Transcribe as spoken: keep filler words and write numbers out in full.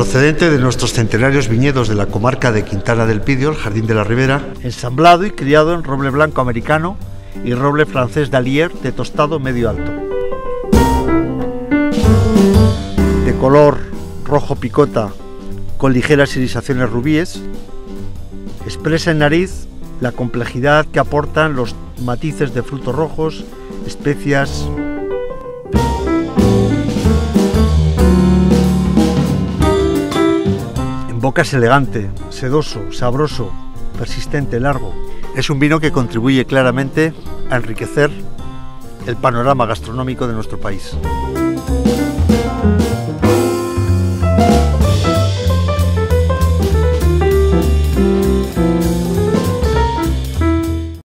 Procedente de nuestros centenarios viñedos de la comarca de Quintana del Pidio, el Jardín de la Ribera. Ensamblado y criado en roble blanco americano y roble francés d'Allier de tostado medio alto. De color rojo picota con ligeras irisaciones rubíes, expresa en nariz la complejidad que aportan los matices de frutos rojos, especias. En boca es elegante, sedoso, sabroso, persistente, largo. Es un vino que contribuye claramente a enriquecer el panorama gastronómico de nuestro país.